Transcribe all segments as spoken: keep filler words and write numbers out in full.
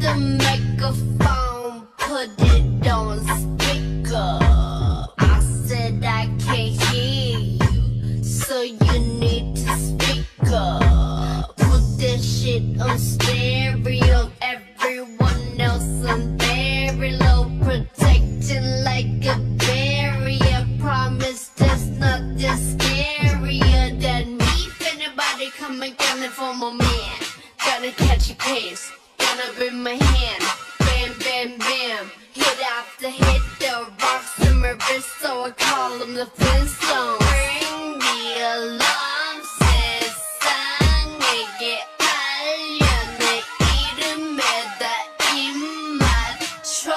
the megaphone, put it on speaker. I said I can't hear you, so you need to speak up. Put that shit on stereo, everyone else on very low, protecting like a barrier. Promise there's nothing scarier than me. If anybody come and get me for my man, gotta catch a case, gonna bring my hand. Bam, bam, bam, hit after hit, the rocks in my wrist, so I call them the Flintstones. Ring the alarm, 세상에게 알려내 이름에다 입 맞춰.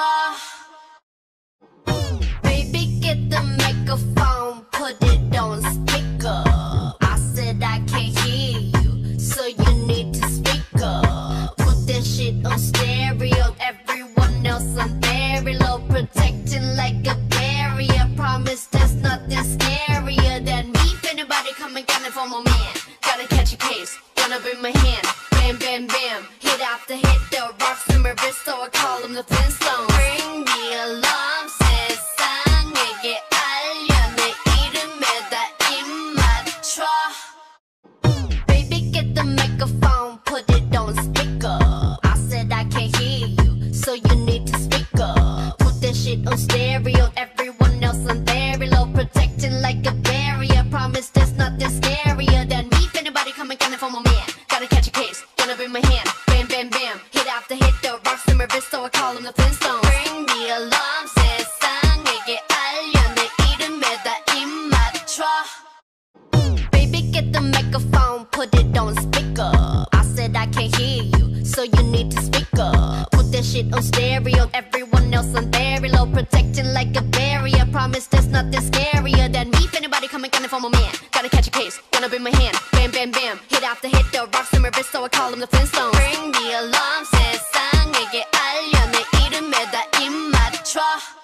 Baby, get the megaphone, put it on speaker. I said I can't hear you, so you need to speak up. Put that shit on stereo, everyone else on very low, protecting like a barrier. Promise there's nothing scarier than me. If anybody come and get me for my man, gotta catch a case, gonna bring my hand. Bam, bam, bam, hit after hit, the rocks in my wrist, so I call them the Flintstones. Ring the alarm, 세상에게 알려내 이름에다 입 맞춰. Baby, get the megaphone, put it on speaker. I said I can't hear you, so you need to speak up. Put that shit on stereo, everyone else on very low, protecting like a barrier. Promise there's nothing scarier than me. If anybody come and get me for my man, gotta catch a case, gonna bring my hand. Bam, bam, bam, hit after hit, the rocks in my wrist, so I call them the Flintstones. Ring the alarm, 세상에게 알려내 이름에다 입 맞춰. Baby, get the megaphone, put it on speaker. I said I can't hear you, so you need to speak up. Put that shit on stereo, everyone else on very low, protecting like a barrier. Promise there's nothing scarier than me. If anybody come and get me for my man, gotta catch a case, gonna bring my hand. Bam, bam, bam, hit after hit, the rocks in my wrist, so I call them the Flintstones. Ring the alarm, 세상에게 알려내 이름에다 입 맞춰.